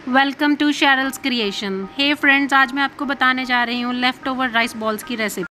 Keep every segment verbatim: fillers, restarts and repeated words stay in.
Welcome to शेरल्स creation. Hey friends, आज मैं आपको बताने जा रही हूँ लेफ़्ट ओवर राइस बॉल्स की रेसिपी।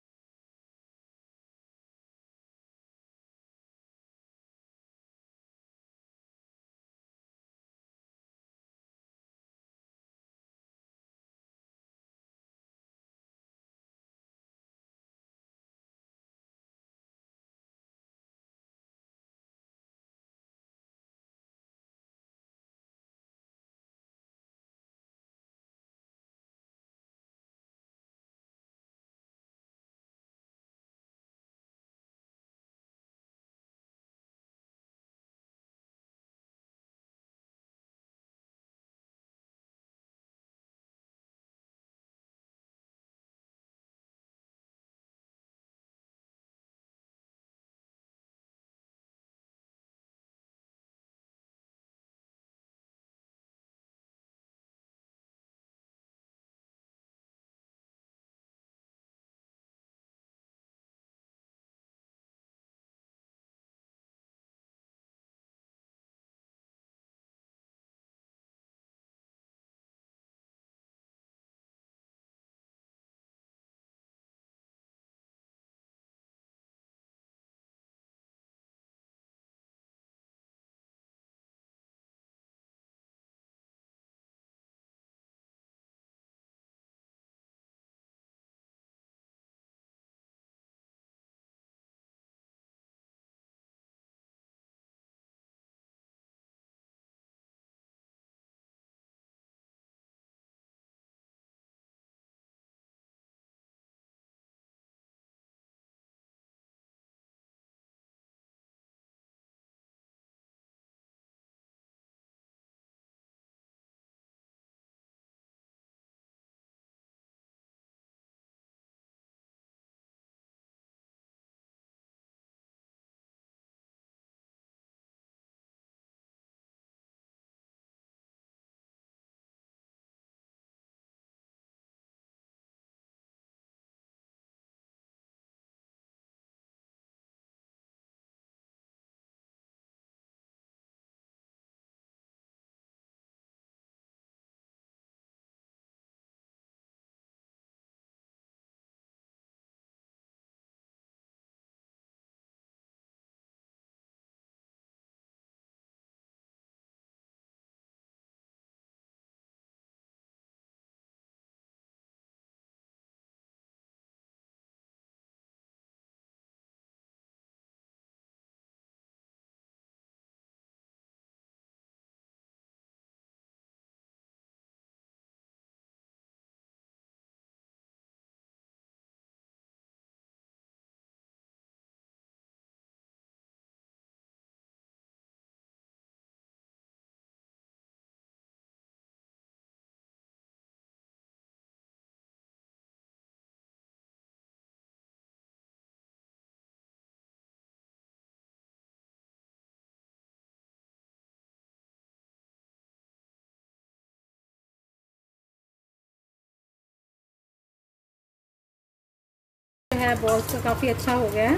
है बॉल्स तो काफ़ी अच्छा हो गया है।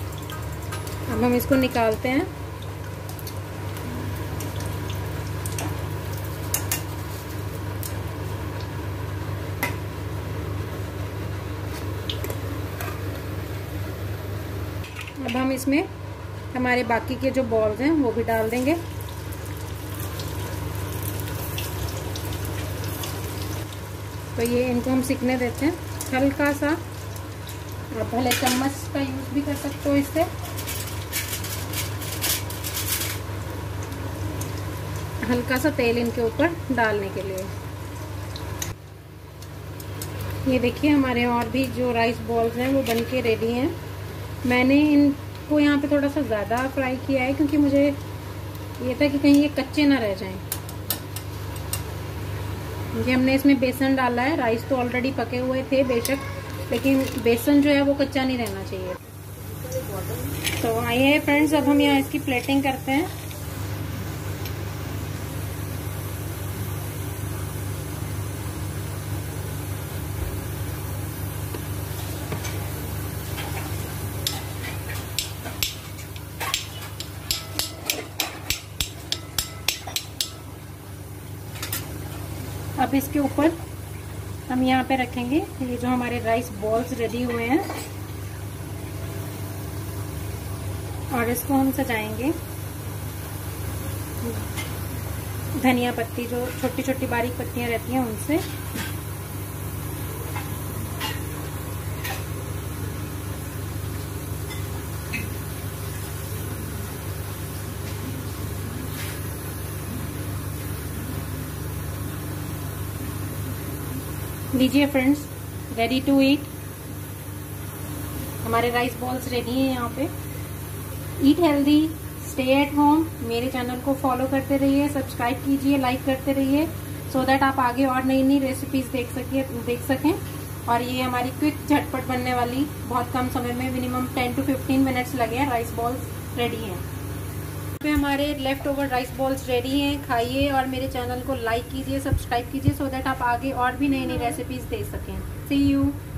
अब हम इसको निकालते हैं। अब हम इसमें हमारे बाकी के जो बॉल्स हैं वो भी डाल देंगे। तो ये इनको हम सिकने देते हैं हल्का सा। आप पहले चम्मच का यूज़ भी कर सकते हो इससे। हल्का सा तेल इनके ऊपर डालने के लिए। ये देखिए हमारे और भी जो राइस बॉल्स हैं वो बनके रेडी हैं। मैंने इनको यहाँ पे थोड़ा सा ज़्यादा फ्राई किया है क्योंकि मुझे ये था कि कहीं ये कच्चे ना रह जाएं। क्योंकि हमने इसमें बेसन डाला है। राइस तो ऑलरेडी पके हुए थे बेशक, लेकिन बेसन जो है वो कच्चा नहीं रहना चाहिए। तो आइए फ्रेंड्स, अब हम यहाँ इसकी प्लेटिंग करते हैं। अब इसके ऊपर हम यहाँ पे रखेंगे ये जो हमारे राइस बॉल्स रेडी हुए हैं और इसको हम सजाएंगे धनिया पत्ती, जो छोटी छोटी बारीक पत्तियां रहती हैं उनसे। लीजिए फ्रेंड्स, रेडी टू ईट। हमारे राइस बॉल्स रेडी हैं यहाँ पे। Eat healthy, stay at home. मेरे चैनल को फॉलो करते रहिए, सब्सक्राइब कीजिए, लाइक करते रहिए, सो दैट आप आगे और नई नई रेसिपीज देख सके देख सकें। और ये हमारी क्विक झटपट बनने वाली, बहुत कम समय में, minimum ten to fifteen minutes लगे हैं, राइस बॉल्स रेडी हैं। पे हमारे left over rice balls ready हैं। खाइए और मेरे चैनल को लाइक कीजिए, सब्सक्राइब कीजिए, सो दैट आप आगे और भी नई नई रेसिपीज देख सकें। See you.